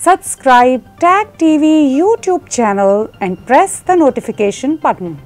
Subscribe Tag TV YouTube channel and press the notification button.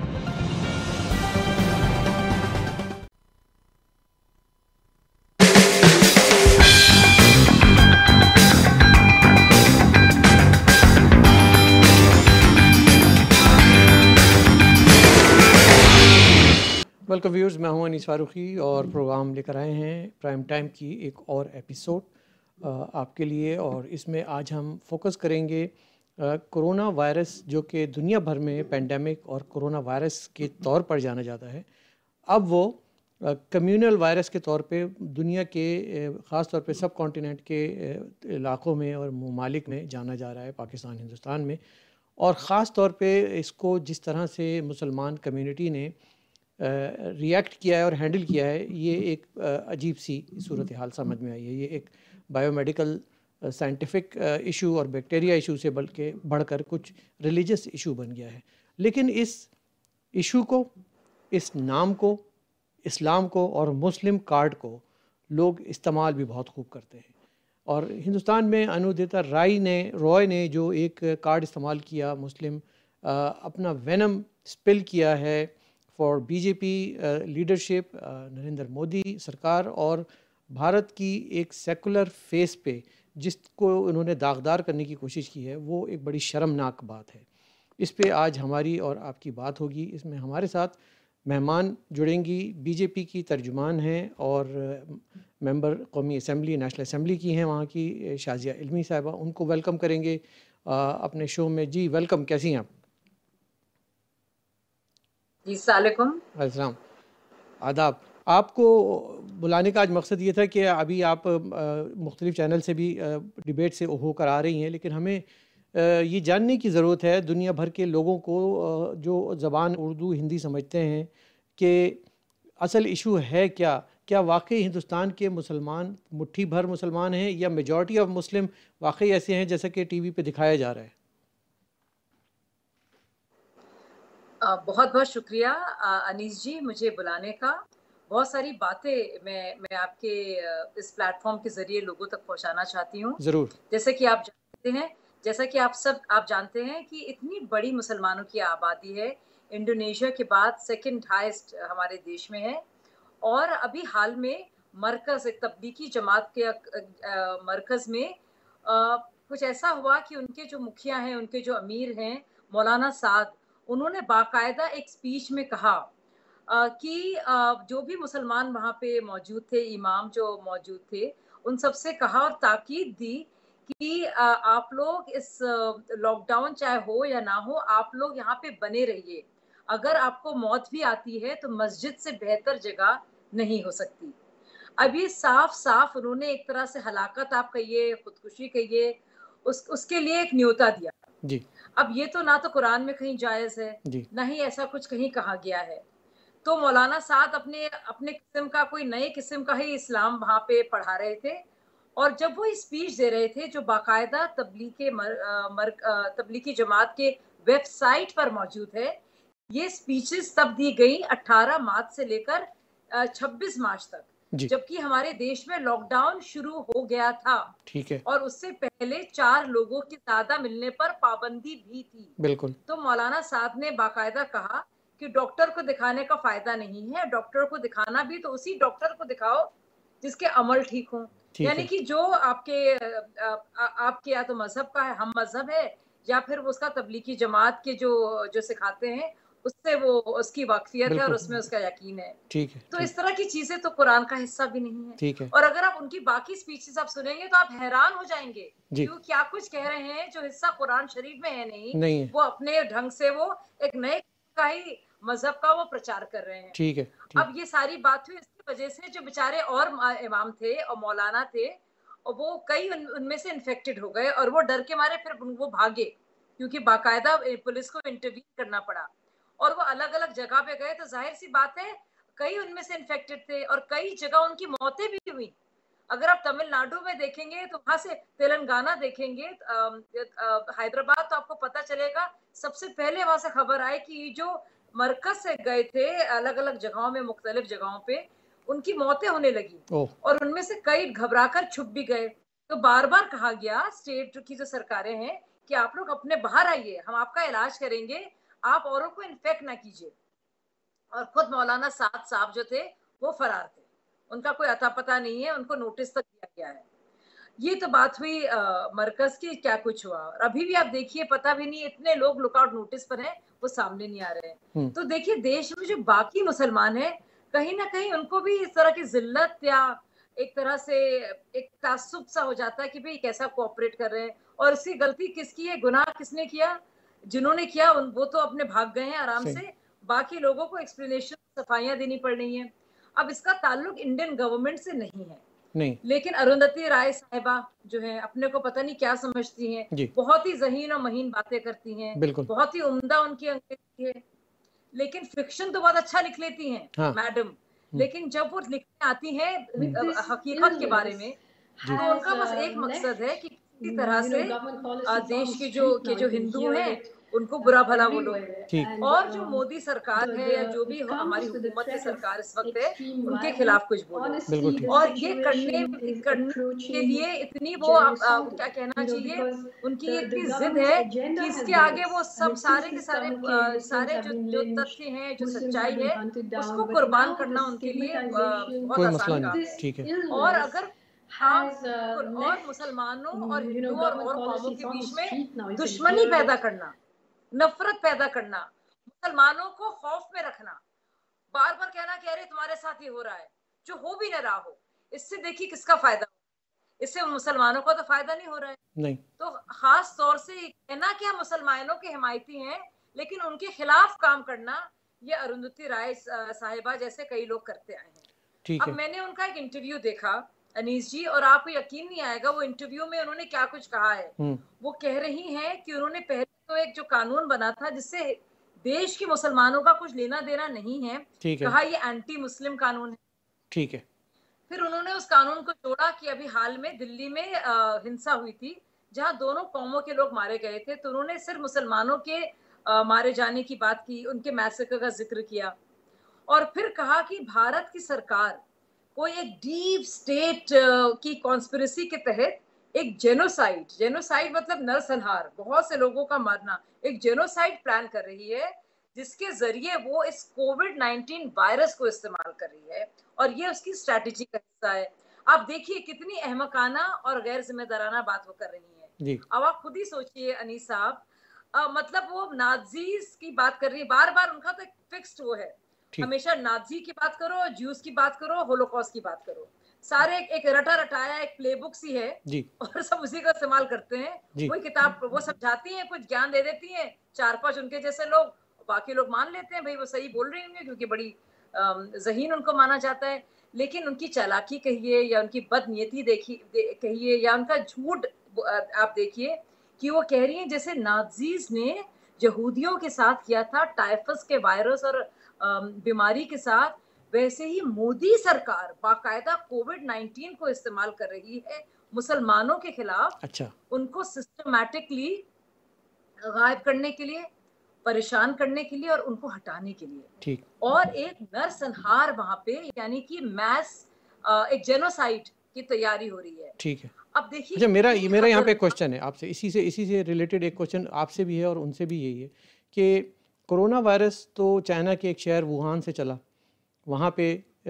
Welcome viewers, मैं हूं अनीस फारूकी और programme लेकर आए हैं प्राइम टाइम की एक और एपिसोड आपके लिए। और इसमें आज हम फोकस करेंगे कोरोना वायरस, जो कि दुनिया भर में पेंडेमिक और कोरोना वायरस के तौर पर जाना जाता है। अब वो कम्युनल वायरस के तौर पे दुनिया के ख़ास तौर पे सब कॉन्टिनेंट के इलाक़ों में और ममालिक में जाना जा रहा है, पाकिस्तान, हिंदुस्तान में। और ख़ास तौर पे इसको जिस तरह से मुसलमान कम्युनिटी ने रिएक्ट किया है और हैंडल किया है, ये एक अजीब सी सूरत हाल समझ में आई है। ये एक बायोमेडिकल साइंटिफिक इशू और बैक्टीरिया इशू से बल्कि बढ़कर कुछ रिलीजियस इशू बन गया है। लेकिन इस इशू को, इस नाम को, इस्लाम को और मुस्लिम कार्ड को लोग इस्तेमाल भी बहुत खूब करते हैं। और हिंदुस्तान में अनुदिता रॉय ने जो एक कार्ड इस्तेमाल किया, मुस्लिम अपना वेनम स्पिल किया है for BJP leadership, Narendra Modi सरकार और भारत की एक सेकुलर फेस पे जिसको उन्होंने दागदार करने की कोशिश की है, वो एक बड़ी शर्मनाक बात है। इस पे आज हमारी और आपकी बात होगी। इसमें हमारे साथ मेहमान जुड़ेंगी, बीजेपी की तर्जुमान हैं और मेंबर कौमी असम्बली, नेशनल असम्बली की हैं वहाँ की, शाजिया इल्मी साहिबा। उनको वेलकम करेंगे अपने शो में। जी वेलकम, कैसी हैं आप? जी सलाम आदाब। आपको बुलाने का आज मकसद ये था कि अभी आप मुख्तलिफ़ चैनल से भी डिबेट से होकर आ रही हैं, लेकिन हमें ये जानने की ज़रूरत है दुनिया भर के लोगों को जो ज़बान उर्दू हिंदी समझते हैं कि असल इशू है क्या। क्या वाकई हिंदुस्तान के मुसलमान मुट्ठी भर मुसलमान हैं या मेजॉरिटी ऑफ मुस्लिम वाकई ऐसे हैं जैसा कि टीवी पे दिखाया जा रहा है? बहुत बहुत शुक्रिया अनीस जी, मुझे बुलाने का। बहुत सारी बातें मैं आपके इस प्लेटफॉर्म के जरिए लोगों तक पहुंचाना चाहती हूँ। ज़रूर। जैसा कि आप जानते हैं कि इतनी बड़ी मुसलमानों की आबादी है, इंडोनेशिया के बाद सेकंड हाईएस्ट हमारे देश में है। और अभी हाल में मरकज, एक तबलीगी जमात के मरकज में कुछ ऐसा हुआ कि उनके जो मुखिया हैं, उनके जो अमीर हैं, मौलाना साद, उन्होंने बाकायदा एक स्पीच में कहा कि जो भी मुसलमान वहाँ पे मौजूद थे, इमाम जो मौजूद थे, उन सबसे कहा और ताकीद दी कि आप लोग इस लॉकडाउन चाहे हो या ना हो, आप लोग यहाँ पे बने रहिए। अगर आपको मौत भी आती है तो मस्जिद से बेहतर जगह नहीं हो सकती। अब ये साफ साफ उन्होंने एक तरह से हलाकत आप कहिए, खुदकुशी कहिए, उसके लिए एक न्योता दिया जी। अब ये तो ना तो कुरान में कहीं जायज है, ना ही ऐसा कुछ कहीं कहा गया है। तो मौलाना साद अपने अपने किस्म का, कोई नए किस्म का ही इस्लाम वहां पे पढ़ा रहे थे। और जब वो स्पीच दे रहे थे, जो बाकायदा तबलीगी जमात के वेबसाइट पर मौजूद है, ये स्पीचेस तब दी गई 18 मार्च से लेकर 26 मार्च तक, जबकि हमारे देश में लॉकडाउन शुरू हो गया था। ठीक है। और उससे पहले 4 लोगों की ज्यादा मिलने पर पाबंदी भी थी। बिल्कुल। तो मौलाना साहब ने बाकायदा कहा कि डॉक्टर को दिखाने का फायदा नहीं है, डॉक्टर को दिखाना भी तो उसी डॉक्टर को दिखाओ जिसके अमल ठीक हो। यानी कि जो आपके या तो मजहब का है, हम मजहब है, या फिर उसका तबलीगी जमात के जो सिखाते हैं उससे वो उसकी वाकफियत है और उसमें उसका यकीन है। ठीक है। तो इस तरह की चीजें तो कुरान का हिस्सा भी नहीं है। ठीक है। और अगर आप उनकी बाकी स्पीचेस आप सुनेंगे तो आप हैरान हो जाएंगे कि वो क्या कुछ कह रहे हैं जो हिस्सा कुरान शरीफ में है नहीं है। वो अपने ढंग से वो एक नए का ही मजहब का वो प्रचार कर रहे हैं। ठीक है। अब ये सारी बात हुई इसकी वजह से जो बेचारे और इमाम थे और मौलाना थे, और वो कई उनमें से इन्फेक्टेड हो गए और वो डर के मारे फिर वो भागे, क्योंकि बाकायदा पुलिस को इंटरवीन करना पड़ा और वो अलग अलग जगह पे गए। तो जाहिर सी बात है कई उनमें से इन्फेक्टेड थे और कई जगह उनकी मौतें भी हुई। अगर आप तमिलनाडु में देखेंगे तो वहां से तेलंगाना देखेंगे, हैदराबाद, तो आपको पता चलेगा सबसे पहले वहां से खबर आई कि जो मरकज से गए थे अलग अलग जगहों में, मुख्तलिफ जगहों पे उनकी मौतें होने लगी और उनमें से कई घबराकर छुप भी गए। तो बार बार कहा गया स्टेट की जो सरकारें हैं कि आप लोग अपने बाहर आइए, हम आपका इलाज करेंगे, आप औरों को इन्फेक्ट ना कीजिए। और खुद मौलाना साद साहब जो थे वो फरार थे, उनका कोई अता पता नहीं है, उनको नोटिस तक दिया गया है। ये तो बात हुई मरकज की, क्या कुछ हुआ। और अभी भी आप देखिए, पता भी नहीं, इतने लोग लुकआउट नोटिस पर हैं, वो सामने नहीं आ रहे हैं। तो देखिए देश में जो बाकी मुसलमान हैं, कहीं ना कहीं उनको भी इस तरह की जिल्लत या एक तरह से एक तासुब सा हो जाता है कि भाई कैसा कोऑपरेट कर रहे हैं, और इसकी गलती किसकी है, गुनाह किसने किया, जिन्होंने किया वो तो अपने भाग गए हैं आराम से, बाकी लोगों को एक्सप्लेनेशन, सफाइयां देनी पड़ रही हैं। अब इसका ताल्लुक इंडियन गवर्नमेंट से नहीं है, नहीं, लेकिन अरुंधति राय साहिबा जो है अपने को पता नहीं क्या समझती हैं, बहुत ही ज़हीन और महीन बातें करती हैं, बहुत ही उम्दा उनकी अंग्रेजी है, लेकिन फिक्शन तो बहुत अच्छा लिख लेती हैं मैडम। लेकिन जब वो लिखने आती हैं हकीकत के बारे में, तो उनका बस एक मकसद है कि किसी तरह से देश के जो हिंदू हैं उनको बुरा भला बोलो। और जो मोदी सरकार है या जो भी हमारी हुकूमत की सरकार इस वक्त है, उनके खिलाफ कुछ बोलो। और ये करने के लिए इतनी वो क्या कहना चाहिए, उनकी इतनी जिद है कि इसके आगे वो सब सारे के सारे जो तथ्य हैं, जो सच्चाई है, उसको कुर्बान करना उनके लिए बहुत आसान काम है। और अगर और मुसलमानों और हिंदुओं और कौमों के बीच में दुश्मनी पैदा करना, नफरत पैदा करना, मुसलमानों को खौफ में रखना, बार बार कहना कि अरे तुम्हारे साथ ही हो रहा है, जो हो भी न रहा हो, इससे देखिए किसका फायदा, इससे मुसलमानों को तो फायदा नहीं हो रहा है। नहीं। तो खास तौर से कहना कि हम मुसलमानों के हिमायती हैं, लेकिन उनके खिलाफ काम करना, ये अरुंधति राय साहिबा जैसे कई लोग करते आए हैं। अब मैंने उनका एक इंटरव्यू देखा अनीस जी, और आपको यकीन नहीं आएगा वो इंटरव्यू में उन्होंने क्या कुछ कहा है। वो कह रही हैं कि उन्होंने पहले तो एक जो कानून बना था जिससे देश के मुसलमानों का कुछ लेना देना नहीं है, कहा ये एंटी मुस्लिम कानून है। ठीक है। फिर उन्होंने उस कानून को जोड़ा कि अभी हाल में दिल्ली में हिंसा हुई थी जहां दोनों कौमों के लोग मारे गए थे, तो उन्होंने सिर्फ मुसलमानों के मारे जाने की बात की, उनके मैसेकर का जिक्र किया, और फिर कहा कि भारत की सरकार कोई एक डीप स्टेट की कॉन्स्पिरेसी के तहत एक जेनोसाइड मतलब नरसंहार, बहुत से लोगों का मारना, एक जेनोसाइड प्लान कर रही है, जिसके जरिए वो इस कोविड-19 वायरस को इस्तेमाल कर रही है, और ये उसकी स्ट्रैटेजी का हिस्सा है। आप देखिए कितनी अहमकाना और गैर जिम्मेदाराना बात वो कर रही है। अब आप खुद ही सोचिए अनीस साहब, मतलब वो नाजीज की बात कर रही है, बार बार उनका तो फिक्स्ड वो है, हमेशा नाजी की बात करो, ज्यूस की बात करो, होलोकॉस्ट की बात करो, सारे एक रटा रटाया एक प्लेबुक सी है जी। और सब उसी का इस्तेमाल करते हैं। वही किताब वो समझाती हैं, कुछ ज्ञान दे देती हैं, 4-5 उनके जैसे लोग, बाकी लोग मान लेते हैं भाई वो सही बोल रही होंगे क्योंकि बड़ी ज़हीन उनको माना जाता है। लेकिन उनकी चालाकी कहिए या उनकी बदनीयती कहिए या उनका झूठ आप देखिए कि वो कह रही हैं जैसे नाज़ीज़ ने यहूदियों के साथ किया था टाइफस के वायरस और बीमारी के साथ, वैसे ही मोदी सरकार बाकायदा कोविड-19 को इस्तेमाल कर रही है मुसलमानों के खिलाफ। अच्छा। उनको सिस्टमैटिकली गायब करने के लिए, परेशान करने के लिए और उनको हटाने के लिए। ठीक। और एक नरसंहार वहां पे, यानी कि मैस एक जेनोसाइड की तैयारी हो रही है। ठीक है। अब देखिए, अच्छा मेरा यहाँ पे क्वेश्चन है आपसे, इसी से रिलेटेड एक क्वेश्चन आपसे भी है और उनसे भी यही है कि कोरोना वायरस तो चाइना के एक शहर वुहान से चला, वहाँ पे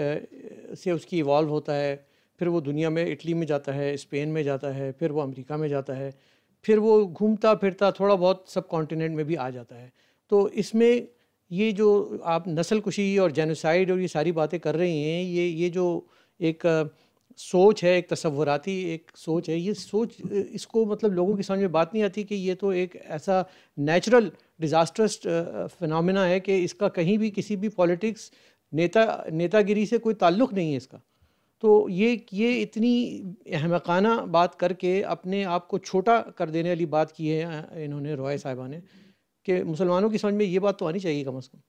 से उसकी इवॉल्व होता है, फिर वो दुनिया में इटली में जाता है, स्पेन में जाता है, फिर वो अमेरिका में जाता है, फिर वो घूमता फिरता थोड़ा बहुत सब कॉन्टिनेंट में भी आ जाता है। तो इसमें ये जो आप नस्लकुशी और जेनोसाइड और ये सारी बातें कर रही हैं, ये जो एक सोच है, एक तसव्वुराती एक सोच है, ये सोच इसको मतलब लोगों की समझ में बात नहीं आती कि ये तो एक ऐसा नेचुरल डिज़ास्टर्स फिनोमेना है कि इसका कहीं भी किसी भी पॉलिटिक्स नेतागिरी से कोई ताल्लुक़ नहीं है इसका। तो ये इतनी अहमकाना बात करके अपने आप को छोटा कर देने वाली बात की है इन्होंने, रॉय साहिबा ने, कि मुसलमानों की समझ में ये बात तो आनी चाहिए कम से कम।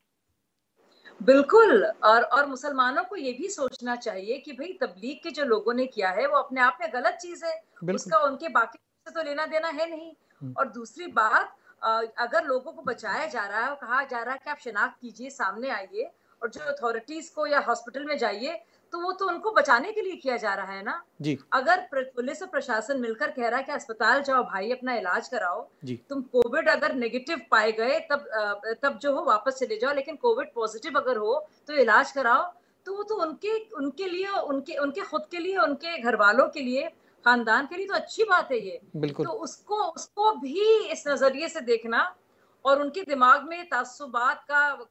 बिल्कुल। और मुसलमानों को ये भी सोचना चाहिए कि भाई तबलीग के जो लोगों ने किया है वो अपने आप में गलत चीज है, उसका उनके बाकी से तो लेना देना है नहीं। और दूसरी बात, अगर लोगों को बचाया जा रहा है और कहा जा रहा है कि आप शिनाख्त कीजिए, सामने आइए और जो अथॉरिटीज को या हॉस्पिटल में जाइए, तो वो तो उनको बचाने के लिए किया जा रहा है ना जी। अगर पुलिस और प्रशासन मिलकर कह रहा है कि अस्पताल जाओ भाई, अपना इलाज कराओ, तुम कोविड अगर नेगेटिव पाए गए तब जो हो वापस चले जाओ, लेकिन कोविड पॉजिटिव अगर हो तो इलाज कराओ, तो वो तो उनके लिए, उनके खुद के लिए, उनके घर वालों के लिए, खानदान के लिए तो अच्छी बात है ये। बिल्कुल। तो उसको भी इस नजरिए से देखना और उनके दिमाग में तासुबात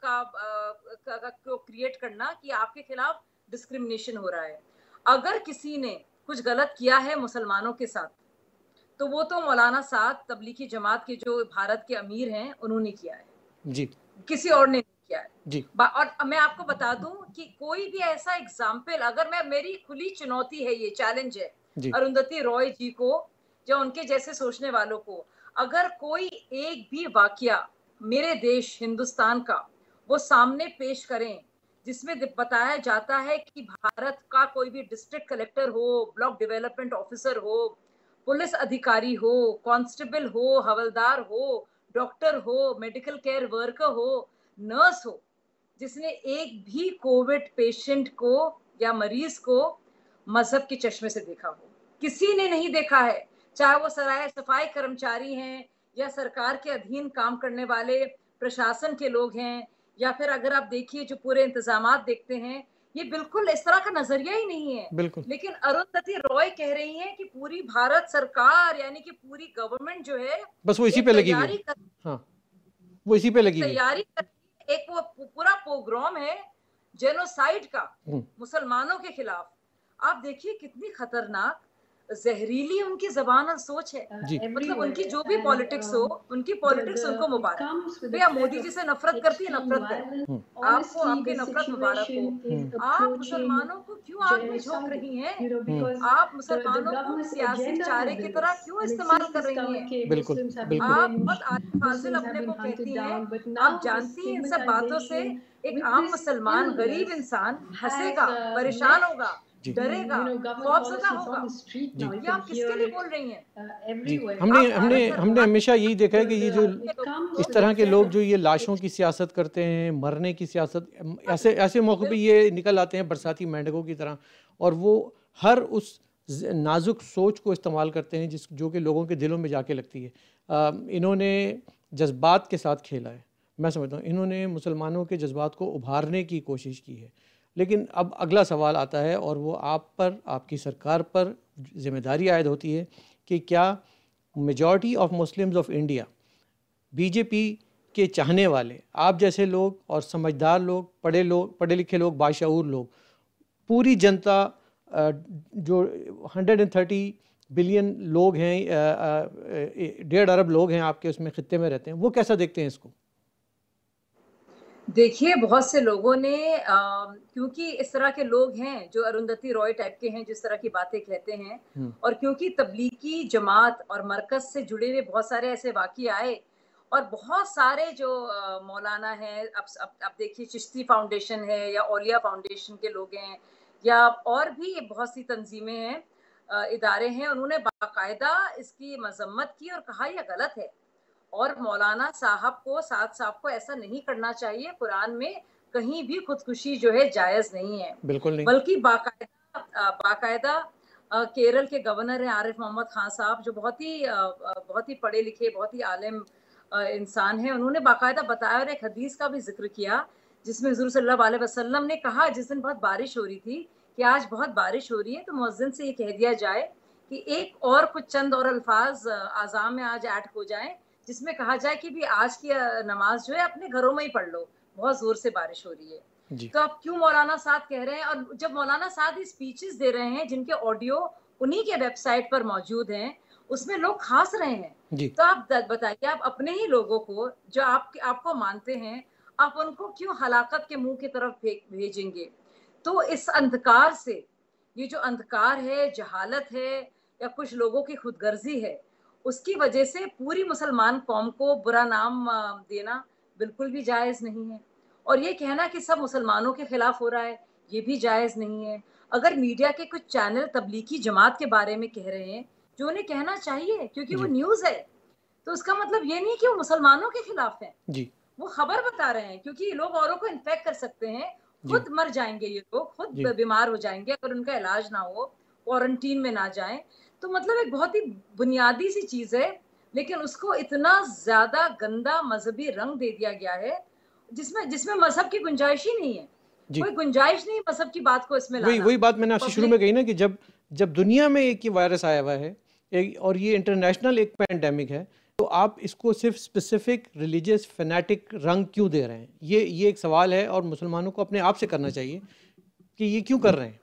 को क्रिएट करना कि आपके खिलाफ डिस्क्रिमिनेशन हो रहा है। अगर किसी ने कुछ गलत किया है मुसलमानों के साथ, तो वो तो मौलाना साद तबलीगी जमात के जो भारत के अमीर हैं उन्होंने किया है जी, किसी और ने नहीं किया है जी। और मैं आपको बता दूं कि कोई भी ऐसा एग्जाम्पल, अगर मेरी खुली चुनौती है, ये चैलेंज है अरुंधति रॉय जी को या उनके जैसे सोचने वालों को, अगर कोई एक भी वाकया मेरे देश हिंदुस्तान का वो सामने पेश करें जिसमें बताया जाता है कि भारत का कोई भी डिस्ट्रिक्ट कलेक्टर हो, ब्लॉक डेवलपमेंट ऑफिसर हो, पुलिस अधिकारी हो, कांस्टेबल हो, हवलदार हो, डॉक्टर हो, मेडिकल केयर वर्कर हो, नर्स हो, जिसने एक भी कोविड पेशेंट को या मरीज को मजहब के चश्मे से देखा हो, किसी ने नहीं देखा है। चाहे वो सफाई कर्मचारी हैं या सरकार के अधीन काम करने वाले प्रशासन के लोग हैं, या फिर अगर आप देखिए जो पूरे इंतजामात देखते हैं, ये बिल्कुल इस तरह का नजरिया ही नहीं है। बिल्कुल। लेकिन अरुंधति रॉय कह रही हैं कि पूरी भारत सरकार यानी कि पूरी गवर्नमेंट जो है बस वो इसी पे लगी हुई है। हाँ, वो इसी पे लगी हुई तैयारी कर, एक वो पूरा प्रोग्राम है जेनोसाइड का मुसलमानों के खिलाफ। आप देखिए कितनी खतरनाक जहरीली उनकी जबान और सोच है। मतलब उनकी जो भी पॉलिटिक्स हो, उनकी पॉलिटिक्स उनको मुबारक। भैया मोदी जी से नफरत करती है, नफरत करें, आपको आपकी नफरत मुबारक हो। आप मुसलमानों को क्यों आग में झोंक रही हैं? आप मुसलमानों को सियासी चारे की तरह क्यों इस्तेमाल कर रही हैं? बिल्कुल, बिल्कुल। आप बहुत आतिफ फाजिल अपने को कहती हैं, आप जानती हैं इन सब बातों से एक आम मुसलमान गरीब इंसान हंसेगा, परेशान होगा, डरेगा, खौफजदा होगा। ये आप किसके लिए बोल रही हैं? जी, हमने हमेशा यही देखा है कि ये जो इस तरह के लोग जो ये लाशों की सियासत करते हैं, मरने की सियासत, ऐसे मौके पे ये निकल आते हैं बरसाती मेंढकों की तरह, और वो हर उस नाजुक सोच को इस्तेमाल करते हैं जो कि लोगों के दिलों में जाके लगती है। इन्होंने जज्बात के साथ खेला है। मैं समझता हूँ इन्होंने मुसलमानों के जज्बात को उभारने की कोशिश की है। लेकिन अब अगला सवाल आता है और वो आप पर, आपकी सरकार पर जिम्मेदारी आयद होती है कि क्या majority of Muslims of India, BJP के चाहने वाले, आप जैसे लोग और समझदार लोग, पढ़े लिखे लोग, बाशऊर लोग, पूरी जनता जो 130 बिलियन लोग हैं, 1.5 अरब लोग हैं आपके उसमें खित्ते में रहते हैं, वो कैसा देखते हैं इसको? देखिए बहुत से लोगों ने क्योंकि इस तरह के लोग हैं जो अरुंधति रॉय टाइप के हैं, जिस तरह की बातें कहते हैं, और क्योंकि तबलीगी जमात और मरकज से जुड़े हुए बहुत सारे ऐसे वाक़ये आए, और बहुत सारे जो मौलाना हैं, अब देखिए चिश्ती फाउंडेशन है या औलिया फाउंडेशन के लोग हैं, या और भी बहुत सी तंजीमें हैं, इदारे हैं, उन्होंने बाकायदा इसकी मजम्मत की और कहा यह गलत है और मौलाना साहब को ऐसा नहीं करना चाहिए। कुरान में कहीं भी खुदकुशी जो है जायज नहीं है, बिल्कुल नहीं। बल्कि बाकायदा केरल के गवर्नर हैं आरिफ मोहम्मद खान साहब, जो बहुत ही पढ़े लिखे, बहुत ही आलिम इंसान हैं, उन्होंने बाकायदा बताया और एक हदीस का भी जिक्र किया जिसमें हुज़ूर सल्लल्लाहु अलैहि वसल्लम ने कहा, जिस दिन बहुत बारिश हो रही थी, कि आज बहुत बारिश हो रही है तो मुअज्जिन से ये कह दिया जाए कि एक और कुछ चंद और अल्फाज आज़ान में आज ऐड हो जाएं, जिसमें कहा जाए कि भी आज की नमाज जो है अपने घरों में ही पढ़ लो, बहुत जोर से बारिश हो रही है। तो आप क्यों मौलाना साद कह रहे हैं? और जब मौलाना साद ही स्पीचेस दे रहे हैं जिनके ऑडियो उन्हीं के वेबसाइट पर मौजूद हैं, उसमें लोग हंस रहे हैं, तो आप बताइए, आप अपने ही लोगों को जो आपको मानते हैं, आप उनको क्यों हलाकत के मुंह की तरफ भेजेंगे? तो इस अंधकार से, ये जो अंधकार है, जहालत है या कुछ लोगों की खुदगर्जी है, उसकी वजह से पूरी मुसलमान कौम को बुरा नाम देना बिल्कुल भी जायज़ नहीं है। और ये कहना कि सब मुसलमानों के खिलाफ हो रहा है, ये भी जायज़ नहीं है। अगर मीडिया के कुछ चैनल तबलीगी जमात के बारे में कह रहे हैं, जो उन्हें कहना चाहिए क्योंकि वो न्यूज़ है, तो उसका मतलब ये नहीं कि वो मुसलमानों के खिलाफ है, वो खबर बता रहे हैं, क्योंकि लोग औरों को इन्फेक्ट कर सकते हैं खुद मर जाएंगे ये लोग, खुद बीमार हो जाएंगे अगर उनका इलाज ना हो, क्वारंटीन में ना जाएं। तो मतलब एक बहुत ही बुनियादी सी चीज है, लेकिन उसको इतना ज्यादा गंदा मजहबी रंग दे दिया गया है जिसमें मजहब की गुंजाइश ही नहीं है। कोई गुंजाइश नहीं मजहब की बात को इसमें लाना। वही बात मैंने आपसे शुरू में कही ना कि जब दुनिया में एक ही वायरस आया हुआ है और ये इंटरनेशनल एक पैंडेमिक है, तो आप इसको सिर्फ स्पेसिफिक रिलीजियस फैनेटिक रंग क्यों दे रहे हैं? ये एक सवाल है और मुसलमानों को अपने आप से करना चाहिए कि ये क्यों कर रहे हैं,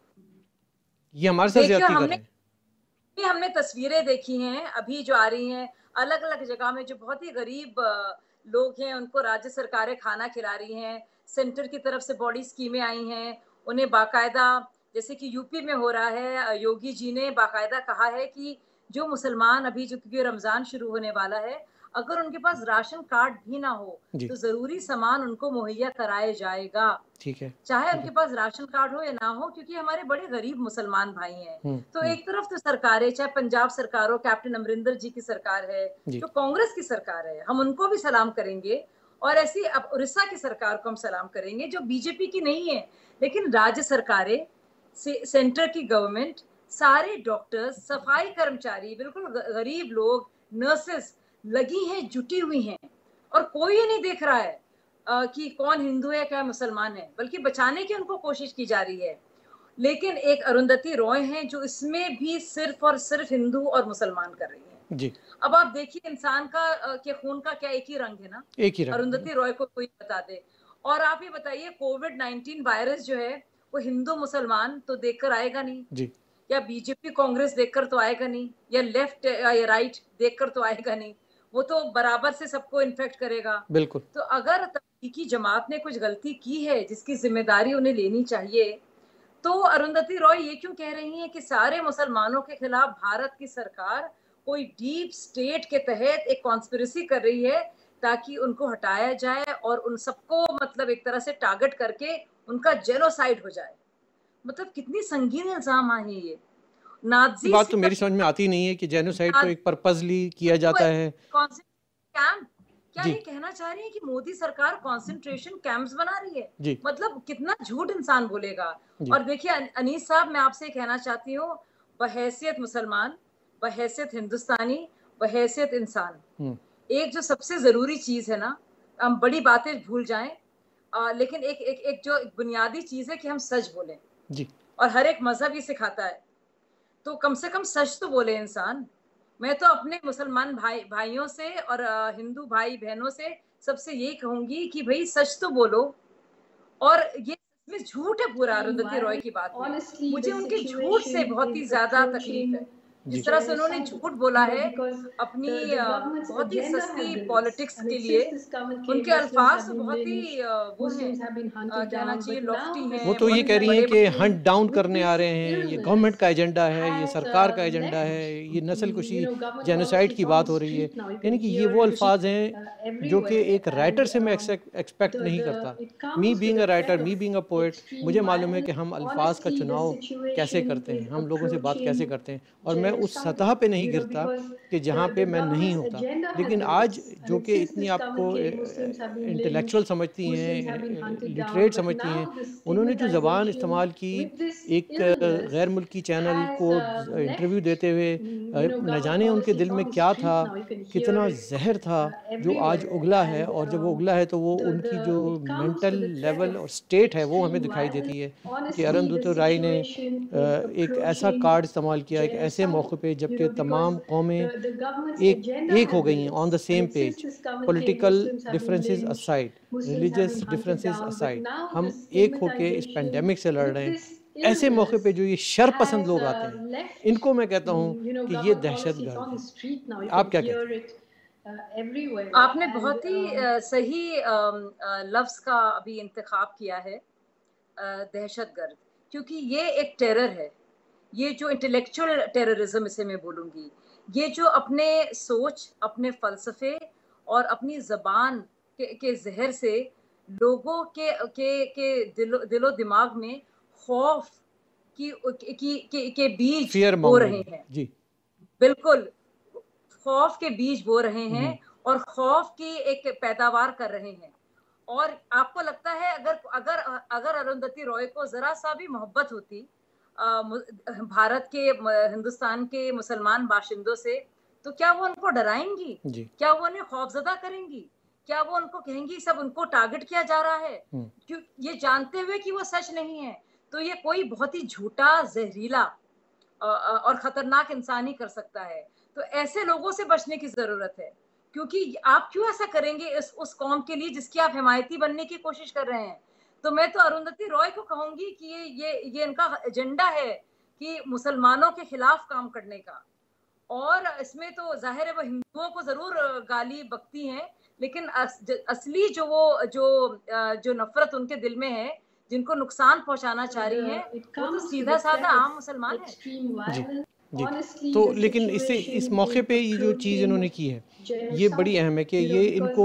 ये हमारे साथ ज्यादती कर रहे हैं। हमने तस्वीरें देखी हैं अभी जो आ रही हैं अलग अलग जगह में, जो बहुत ही गरीब लोग हैं उनको राज्य सरकारें खाना खिला रही हैं, सेंटर की तरफ से बड़ी स्कीमें आई हैं उन्हें बाकायदा, जैसे कि यूपी में हो रहा है, योगी जी ने बाकायदा कहा है कि जो मुसलमान अभी जो क्योंकि रमजान शुरू होने वाला है, अगर उनके पास राशन कार्ड भी ना हो तो जरूरी सामान उनको मुहैया कराया जाएगा। ठीक है, चाहे उनके पास राशन कार्ड हो या ना हो, क्योंकि हमारे बड़े गरीब मुसलमान भाई हैं। तो एक तरफ तो सरकारें, चाहे पंजाब सरकार हो, कैप्टन अमरिंदर जी की सरकार है, जो कांग्रेस की सरकार है, हम उनको भी सलाम करेंगे, और ऐसी अब उड़ीसा की सरकार को हम सलाम करेंगे जो बीजेपी की नहीं है, लेकिन राज्य सरकारें, सेंटर की गवर्नमेंट, सारे डॉक्टर्स, सफाई कर्मचारी, बिल्कुल गरीब लोग, नर्सेस लगी हैं, जुटी हुई हैं, और कोई ये नहीं देख रहा है कि कौन हिंदू है क्या मुसलमान है, बल्कि बचाने की उनको कोशिश की जा रही है। लेकिन एक अरुंधति रॉय हैं जो इसमें भी सिर्फ और सिर्फ हिंदू और मुसलमान कर रही है जी। अब आप देखिए इंसान का के खून का क्या एक ही रंग है ना, एक ही रंग। अरुंधति रॉय को कोई बता दे। और आप ये बताइए कोविड-19 वायरस जो है वो हिंदू मुसलमान तो देखकर आएगा नहीं जी, या बीजेपी कांग्रेस देखकर तो आएगा नहीं, या लेफ्ट या राइट देखकर तो आएगा नहीं, वो तो बराबर से सबको इन्फेक्ट करेगा। बिल्कुल। तो अगर तबलीगी जमात ने कुछ गलती की है जिसकी जिम्मेदारी उन्हें लेनी चाहिए, तो अरुंधति रॉय ये क्यों कह रही हैं कि सारे मुसलमानों के खिलाफ भारत की सरकार कोई डीप स्टेट के तहत एक कॉन्स्पिरेसी कर रही है ताकि उनको हटाया जाए और उन सबको मतलब एक तरह से टारगेट करके उनका जेनोसाइड हो जाए। मतलब कितनी संगीन इल्जाम है ये। नाज़ी बात तो मेरी समझ में आती नहीं है कि जेनोसाइड तो एक पर्पसली किया जाता है। कैंप क्या ये कहना चाह रही है कि मोदी सरकार कंसंट्रेशन कैंप्स बना रही है? जी। मतलब कितना झूठ इंसान बोलेगा। और देखिए अनीस साहब, मैं आपसे कहना चाहती हूँ, बहैसियत मुसलमान, बहैसियत हिंदुस्तानी, बहैसियत इंसान, एक जो सबसे जरूरी चीज है ना, हम बड़ी बातें भूल जाएं, लेकिन एक जो बुनियादी चीज है कि हम सच बोलें जी। और हर एक मजहब ये सिखाता है, तो कम से कम सच तो बोले इंसान। मैं तो अपने मुसलमान भाइयों से और हिंदू भाई बहनों से सबसे यही कहूंगी कि भाई सच तो बोलो। और ये इसमें झूठ है पूरा अरुंधति रॉय की बात में। मुझे उनके झूठ से बहुत ही ज्यादा तकलीफ है। जिस तरह से उन्होंने झूठ बोला है अपनी बहुत ही सस्ती पॉलिटिक्स के लिए, उनके अल्फाज तो बहुत ही वो है, कहना चाहिए लॉफ्टी है। वो तो ये कह रही हैं कि हंट डाउन करने आ रहे हैं, ये गवर्नमेंट का एजेंडा है, ये सरकार का एजेंडा है, ये नस्ल कुशी जेनोसाइड की बात हो रही है। यानी कि ये वो अल्फाज हैं जो कि एक राइटर से मैं एक्सपेक्ट नहीं करता। Me being a writer, me being a poet, मुझे मालूम है कि हम अल्फाज का चुनाव कैसे करते हैं, हम लोगों से बात कैसे करते हैं, और मैं उस सतह पे नहीं गिरता कि जहाँ पे मैं नहीं होता। लेकिन आज जो कि इतनी आपको इंटेलेक्चुअल समझती हैं, लिटरेट समझती हैं, उन्होंने जो ज़बान इस्तेमाल की एक गैर मुल्की चैनल को इंटरव्यू देते हुए, न जाने उनके दिल में क्या था, कितना जहर था जो आज उगला है। और जब वो उगला है तो वो उनकी जो मेंटल लेवल और स्टेट है वो हमें दिखाई देती है कि अरुंधति रॉय ने एक ऐसा कार्ड इस्तेमाल किया एक ऐसे मौके पे जबकि तमाम कौमें एक हो गई हैं, on the same page, political differences aside, religious differences aside, हम एक होके इस पेंडेमिक से लड़ रहे हैं। ऐसे मौके पे जो ये शर पसंद लोग आते हैं, इनको मैं कहता हूँ कि ये दहशतगर्द है। आप क्या कहते हैं? आपने बहुत ही सही लफ्ज का अभी इंतखाब किया है, दहशतगर्द, क्योंकि ये एक टेरर है। ये जो इंटेलेक्चुअल टेररिज्म इसे मैं बोलूँगी, ये जो अपने सोच, अपने फलसफे और अपनी ज़बान के जहर से लोगों के दिलो दिमाग में खौफ के बीज बो रहे हैं। जी बिल्कुल, खौफ के बीज बो रहे हैं और खौफ की एक पैदावार कर रहे हैं। और आपको लगता है अगर अगर अगर अरुंधति रॉय को जरा सा भी मोहब्बत होती भारत के हिंदुस्तान के मुसलमान बाशिंदों से, तो क्या वो उनको डराएंगी? क्या वो उन्हें खौफजदा करेंगी? क्या वो उनको कहेंगी सब उनको टारगेट किया जा रहा है? क्यों ये जानते हुए कि वो सच नहीं है। तो ये कोई बहुत ही झूठा, जहरीला और खतरनाक इंसान ही कर सकता है। तो ऐसे लोगों से बचने की जरूरत है, क्योंकि आप क्यों ऐसा करेंगे उस कौम के लिए जिसकी आप हिमायती बनने की कोशिश कर रहे हैं। तो मैं तो अरुंधति रॉय को कहूंगी कि ये इनका एजेंडा है कि मुसलमानों के खिलाफ काम करने का। और इसमें तो जाहिर है वो हिंदुओं को जरूर गाली बकती हैं, लेकिन असली जो नफरत उनके दिल में है, जिनको नुकसान पहुंचाना चाह रही हैं, वो तो सीधा साधा आम मुसलमान है। जी। तो लेकिन इस मौके पे ये जो चीज़ इन्होंने की है ये बड़ी अहम है कि ये इनको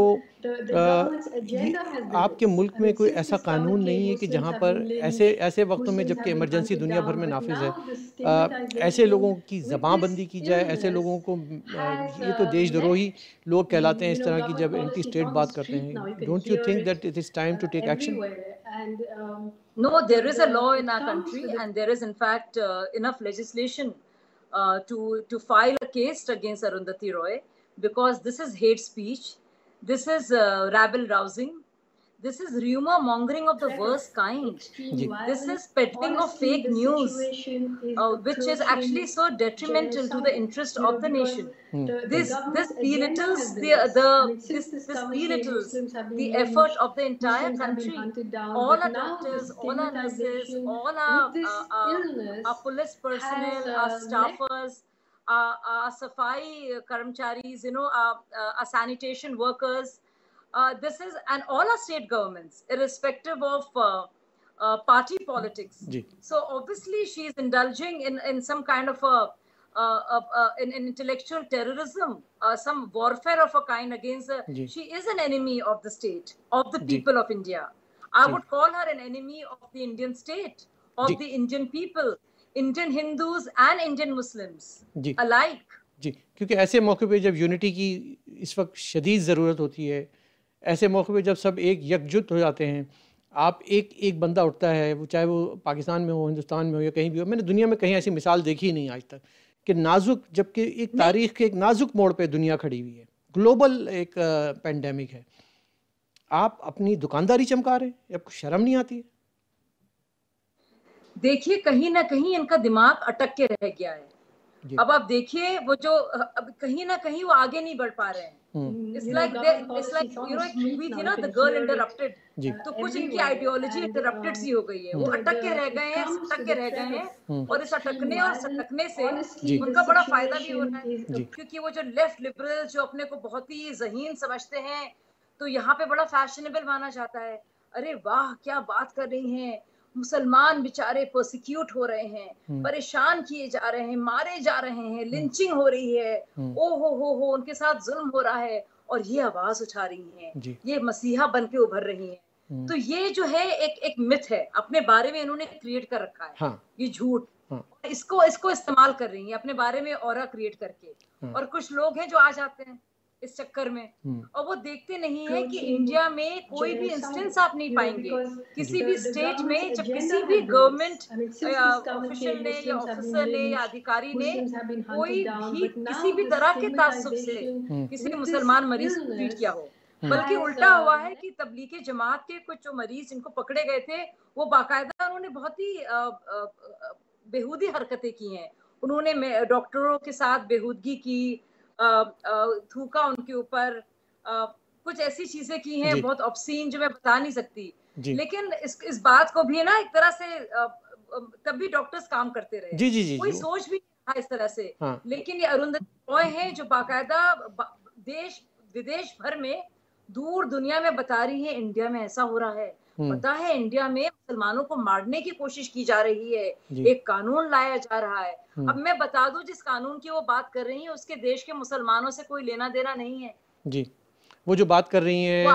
आपके मुल्क में कोई ऐसा कानून नहीं है कि जहाँ पर ऐसे वक्तों में, जबकि इमरजेंसी दुनिया भर में नाफिज है, ऐसे लोगों की ज़बानबंदी की जाए, ऐसे लोगों को ये तो देशद्रोही लोग कहलाते हैं इस तरह की जब एंटी स्टेट बात करते हैं। Don't you think that it is time to take action? No, there is a law in our country, and there is in fact enough legislation to file a case against Arundhati Roy, because this is hate speech, this is rabble rousing, this is rumor mongering of the worst kind, this is peddling of fake news, which is actually so detrimental to the interest of the nation. This belittles the effort of the entire country. All our doctors, all our nurses, all our police personnel, our staffers, our safai karmcharis, our sanitation workers. This is, and all our state governments, irrespective of party politics. So obviously she is indulging in some kind of in intellectual terrorism, some warfare of a kind against she is an enemy of the state, of the people of India. I would call her an enemy of the Indian state, of the Indian people, Indian Hindus and Indian Muslims alike. जी, क्योंकि ऐसे मौके पे जब unity की इस वक्त शदीद ज़रूरत होती है, ऐसे मौके पे जब सब एकजुट हो जाते हैं, आप एक बंदा उठता है, वो चाहे वो पाकिस्तान में हो, हिंदुस्तान में हो या कहीं भी हो, मैंने दुनिया में कहीं ऐसी मिसाल देखी ही नहीं आज तक कि नाजुक, जबकि एक तारीख के एक नाजुक मोड़ पे दुनिया खड़ी हुई है, ग्लोबल एक पेंडेमिक है, आप अपनी दुकानदारी चमका रहे हैं, आपको शर्म नहीं आती है? देखिए, कहीं ना कहीं इनका दिमाग अटक के रह गया है। अब आप देखिए, वो जो अब कहीं ना कहीं वो आगे नहीं बढ़ पा रहे हैं। It's like एक मूवी थी ना, The Girl Interrupted, तो कुछ इनकी आइडियोलॉजी इंटरप्टेड सी हो गई है, वो अटक के रह गए हैं, सटक के रह गए हैं, और इस अटकने और सटकने से उनका बड़ा फायदा भी हो रहा है, क्योंकि वो जो लेफ्ट लिबरल जो अपने को बहुत ही ज़हीन समझते हैं, तो यहाँ पे बड़ा फैशनेबल माना जाता है। अरे वाह, क्या बात कर रही हैं, मुसलमान बेचारे प्रोसिक्यूट हो रहे हैं, परेशान किए जा रहे हैं, मारे जा रहे हैं, लिंचिंग हो रही है, ओ हो उनके साथ जुल्म हो रहा है, और ये आवाज उठा रही हैं, ये मसीहा बन के उभर रही हैं। तो ये जो है एक मिथ है, अपने बारे में इन्होंने क्रिएट कर रखा है। हाँ। ये झूठ, इसको इस्तेमाल कर रही हैं अपने बारे में ऑरा क्रिएट करके। और कुछ लोग हैं जो आ जाते हैं इस चक्कर में, और वो देखते नहीं है कि इंडिया में कोई भी इंस्टेंस आप नहीं पाएंगे किसी भी स्टेट में, जब किसी भी गवर्नमेंट ऑफिशियल ने या ऑफिसर ने या अधिकारी ने कोई भी किसी भी तरह के तासुब से किसी मुसलमान मरीज को ट्रीट किया हो। बल्कि उल्टा हुआ है कि तबलीगी जमात के कुछ जो मरीज जिनको पकड़े गए थे, वो बाकायदा उन्होंने बहुत ही बेहूदी हरकतें की हैं। उन्होंने डॉक्टरों के साथ बेहूदगी की, थूका उनके ऊपर, कुछ ऐसी चीजें की हैं बहुत ऑब्सीन जो मैं बता नहीं सकती। लेकिन इस बात को भी ना एक तरह से तब भी डॉक्टर्स काम करते रहे, कोई सोच भी नहीं था इस तरह से। हाँ। लेकिन ये अरुंधति रॉय हैं जो बाकायदा देश विदेश भर में, दूर दुनिया में बता रही है इंडिया में ऐसा हो रहा है, पता है इंडिया में मुसलमानों को मारने की कोशिश की जा रही है, एक कानून लाया जा रहा है। अब मैं बता दूं, जिस कानून की वो बात कर रही है उसके देश के मुसलमानों से कोई लेना देना नहीं है। जी, वो जो बात कर रही है